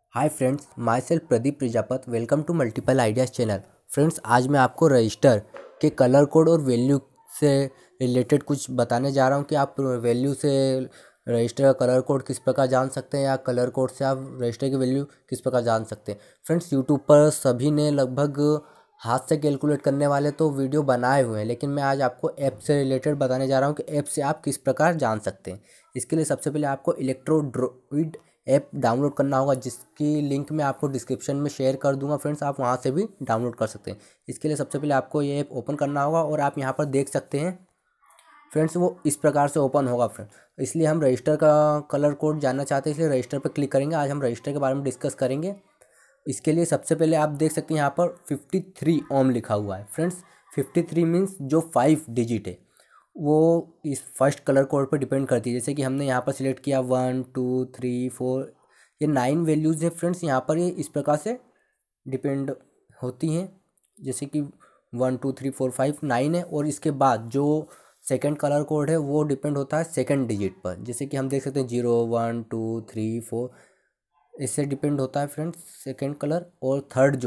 Hi friends, myself Pradeep Prajapat. Welcome to multiple ideas channel. Friends, आज मैं आपको register के कलर कोड और वैल्यू से रिलेटेड कुछ बताने जा रहा हूं कि आप वैल्यू से रजिस्टर का कलर कोड किस प्रकार जान सकते हैं या कलर कोड से आप रजिस्टर की वैल्यू किस प्रकार जान सकते हैं। फ्रेंड्स, यूट्यूब पर सभी ने लगभग हाथ से कैलकुलेट करने वाले तो वीडियो बनाए हुए हैं, लेकिन मैं आज आपको ऐप से रिलेटेड बताने जा रहा हूँ कि ऐप से आप किस प्रकार जान सकते हैं। इसके लिए सबसे पहले आपको इलेक्ट्रोड्रॉइड ऐप डाउनलोड करना होगा, जिसकी लिंक मैं आपको डिस्क्रिप्शन में शेयर कर दूंगा। फ्रेंड्स, आप वहां से भी डाउनलोड कर सकते हैं। इसके लिए सबसे पहले आपको ये ऐप ओपन करना होगा और आप यहां पर देख सकते हैं फ्रेंड्स, वो इस प्रकार से ओपन होगा। फ्रेंड्स, इसलिए हम रजिस्टर का कलर कोड जानना चाहते हैं, इसलिए रजिस्टर पर क्लिक करेंगे। आज हम रजिस्टर के बारे में डिस्कस करेंगे। इसके लिए सबसे पहले आप देख सकते हैं यहाँ पर 53 ओम लिखा हुआ है। फ्रेंड्स, 53 मीन्स जो 5 डिजिट है वो इस फर्स्ट कलर कोड पर डिपेंड करती है। जैसे कि हमने यहाँ पर सिलेक्ट किया 1 2 3 4, ये 9 वैल्यूज़ हैं। फ्रेंड्स, यहाँ पर ये इस प्रकार से डिपेंड होती हैं, जैसे कि 1 2 3 4 5 9 है। और इसके बाद जो सेकंड कलर कोड है वो डिपेंड होता है सेकंड डिजिट पर, जैसे कि हम देख सकते हैं 0 1 2 3 4, इससे डिपेंड होता है फ्रेंड्स सेकंड कलर। और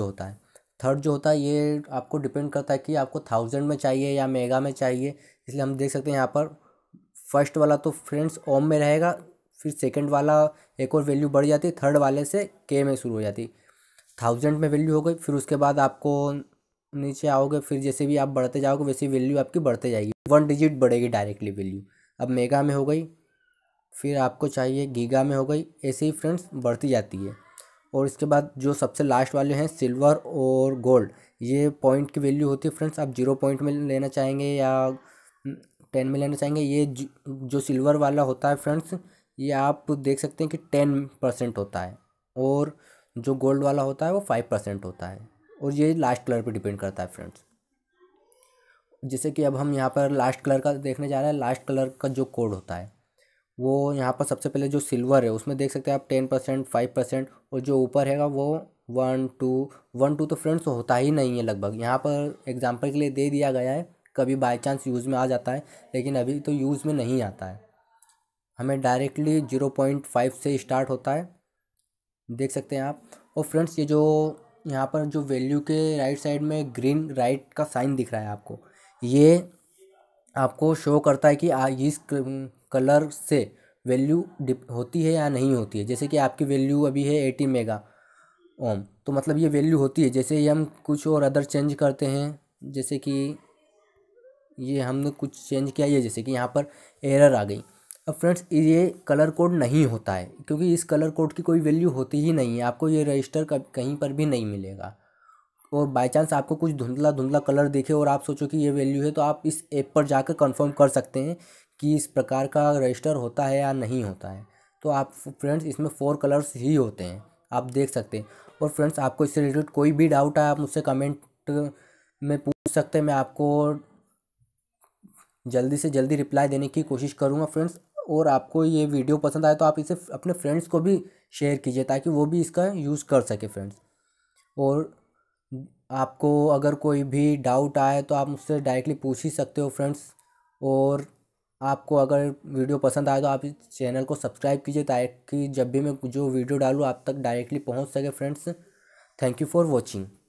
थर्ड जो होता है ये आपको डिपेंड करता है कि आपको 1000 में चाहिए या मेगा में चाहिए। इसलिए हम देख सकते हैं यहाँ पर फर्स्ट वाला तो फ्रेंड्स ओम में रहेगा, फिर सेकंड वाला एक और वैल्यू बढ़ जाती है, थर्ड वाले से के में शुरू हो जाती है। 1000 में वैल्यू हो गई, फिर उसके बाद आपको नीचे आओगे, फिर जैसे भी आप बढ़ते जाओगे वैसे वैल्यू आपकी बढ़ते जाएगी, 1 डिजिट बढ़ेगी डायरेक्टली वैल्यू। अब मेगा में हो गई, फिर आपको चाहिए गीगा में हो गई, ऐसे ही फ्रेंड्स बढ़ती जाती है। और इसके बाद जो सबसे लास्ट वाले हैं सिल्वर और गोल्ड, ये पॉइंट की वैल्यू होती है। फ्रेंड्स, आप 0 पॉइंट में लेना चाहेंगे या 10 में लेना चाहेंगे। ये जो सिल्वर वाला होता है फ्रेंड्स, ये आप देख सकते हैं कि 10% होता है, और जो गोल्ड वाला होता है वो 5% होता है। और ये लास्ट कलर पे डिपेंड करता है फ्रेंड्स। जैसे कि अब हम यहाँ पर लास्ट कलर का देखने जा रहे हैं। लास्ट कलर का जो कोड होता है वो यहाँ पर सबसे पहले जो सिल्वर है उसमें देख सकते हैं आप 10% 5%, और जो ऊपर हैगा वो 1 2 तो फ्रेंड्स होता ही नहीं है लगभग। यहाँ पर एग्जांपल के लिए दे दिया गया है, कभी बाय चांस यूज़ में आ जाता है, लेकिन अभी तो यूज़ में नहीं आता है। हमें डायरेक्टली 0.5 से स्टार्ट होता है, देख सकते हैं आप। और फ्रेंड्स, ये जो यहाँ पर जो वैल्यू के राइट साइड में ग्रीन राइट का साइन दिख रहा है आपको, ये आपको शो करता है कि इस कलर से वैल्यू होती है या नहीं होती है। जैसे कि आपकी वैल्यू अभी है 80 मेगा ओम, तो मतलब ये वैल्यू होती है। जैसे ही हम कुछ और अदर चेंज करते हैं, जैसे कि ये हमने कुछ चेंज किया, ये जैसे कि यहाँ पर एरर आ गई। अब फ्रेंड्स, ये कलर कोड नहीं होता है, क्योंकि इस कलर कोड की कोई वैल्यू होती ही नहीं है। आपको ये रजिस्टर कहीं पर भी नहीं मिलेगा। और बाय चांस आपको कुछ धुंधला धुंधला कलर दिखे और आप सोचो कि ये वैल्यू है, तो आप इस ऐप पर जाकर कंफर्म कर सकते हैं कि इस प्रकार का रजिस्टर होता है या नहीं होता है। तो आप फ्रेंड्स, इसमें 4 कलर्स ही होते हैं, आप देख सकते हैं। और फ्रेंड्स, आपको इससे रिलेटेड कोई भी डाउट है आप मुझसे कमेंट में पूछ सकते हैं। मैं आपको जल्दी से जल्दी रिप्लाई देने की कोशिश करूँगा फ्रेंड्स। और आपको ये वीडियो पसंद आए तो आप इसे अपने फ्रेंड्स को भी शेयर कीजिए, ताकि वो भी इसका यूज़ कर सके फ्रेंड्स। और आपको अगर कोई भी डाउट आए तो आप मुझसे डायरेक्टली पूछ ही सकते हो फ्रेंड्स। और आपको अगर वीडियो पसंद आए तो आप इस चैनल को सब्सक्राइब कीजिए, ताकि जब भी मैं जो वीडियो डालूँ आप तक डायरेक्टली पहुंच सके friends. Thank you for watching.